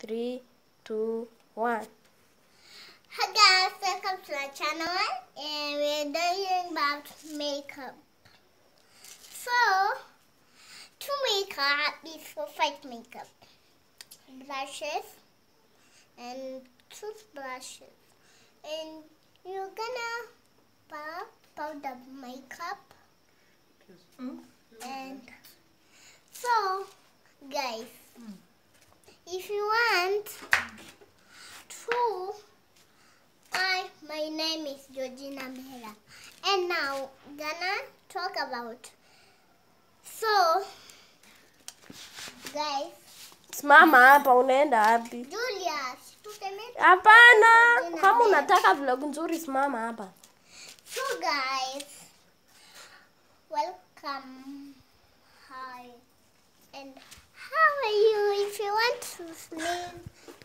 3, 2, 1. Hi guys, welcome to our channel, and we're doing about makeup. So, to makeup is for face makeup, blushes and toothbrushes, and you're gonna put the makeup. And so, guys, if you want to, my name is Gojina Melani, and now gonna talk about. So, guys, Simama hapa, unaenda wapi? Julius, Hapana, kama unataka vlog nzuri simama hapa. So guys, welcome. Hi. And how are you? If you want to